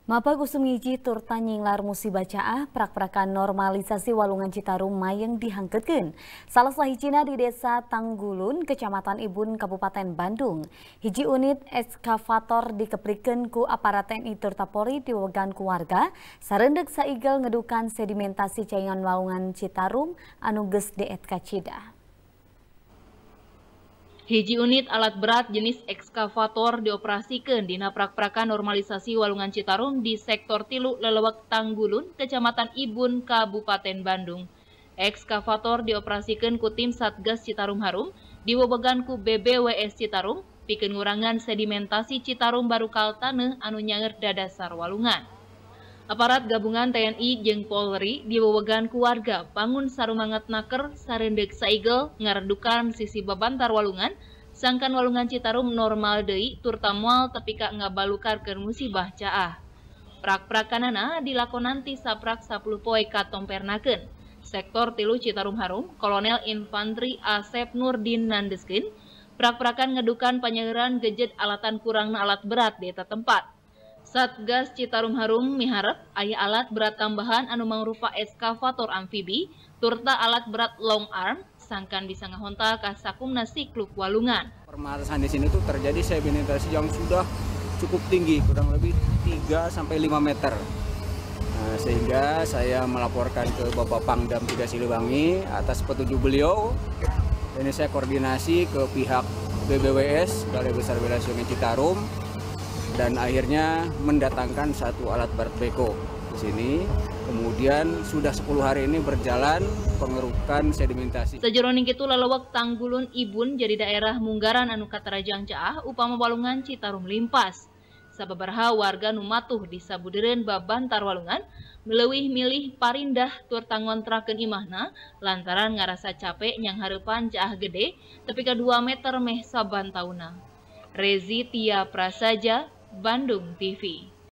Mapag usum ngiji tur tanyinglar musibah caah prak-prakan normalisasi Walungan Citarum mayeng dihangkeutkeun. Salah sahijina di Desa Tanggulun, Kecamatan Ibun, Kabupaten Bandung. Hiji unit ekskavator dikeprikeun ku aparat TNI Turta Polri diwegan ku warga sareundeg saigel ngedukan sedimentasi caingan Walungan Citarum anu geus deet kacida. Hiji unit alat berat jenis ekskavator dioperasikeun dina prak-prakan normalisasi Walungan Citarum di sektor 3 Lelewek Tanggulun, Kecamatan Ibun, Kabupaten Bandung. Ekskavator dioperasikeun ku tim Satgas Citarum Harum diwewegan ku BBWS Citarum pikeun ngurangan sedimentasi Citarum barukal taneuh anu nyaeur dadasar walungan. Aparat gabungan TNI jeung Polri diwewegan ku warga bangun sarumangat naker sareundeg saigel ngaredukan sisi babantar walungan sangkan Walungan Citarum normal deui turta moal tepi ka ngabalukarkeun musibah caah. Prak-prakanana dilakonan ti saprak 10 poe katompernakeun. Sektor 3 Citarum Harum, Kolonel Infantri Asep Nurdin nandeskeun, prak-prakan ngedukan panyeueuran gejet alatan kurangna alat berat di eta tempat. Satgas Citarum Harum miharep aya alat berat tambahan anu mangrupa ekskavator amfibi turta alat berat long arm sangkan bisa ngahontal ka sakumna sikluk walungan. Permasalahan di sini tuh terjadi sedimentasi yang sudah cukup tinggi, kurang lebih 3 sampai 5 meter. Nah, sehingga saya melaporkan ke Bapak Pangdam 3 Siliwangi atas petunjuk beliau. Ini saya koordinasi ke pihak BBWS Balai Besar Wilayah Sungai Citarum dan akhirnya mendatangkan satu alat berat beko di sini. Kemudian sudah 10 hari ini berjalan pengerukan sedimentasi. Sajeroning kitu Lelewek Tanggulun Ibun jadi daerah munggaran anu katarajang caah upama Walungan Citarum limpas. Sababaraha warga nu matuh di sabudeureun babantar walungan meleuwih milih parindah tur tangontrakeun imahna lantaran ngarasa capek nyang hareupan caah gede tepi ka 2 meter meh saban tauna. Rezi Tia Prasaja, Bandung TV.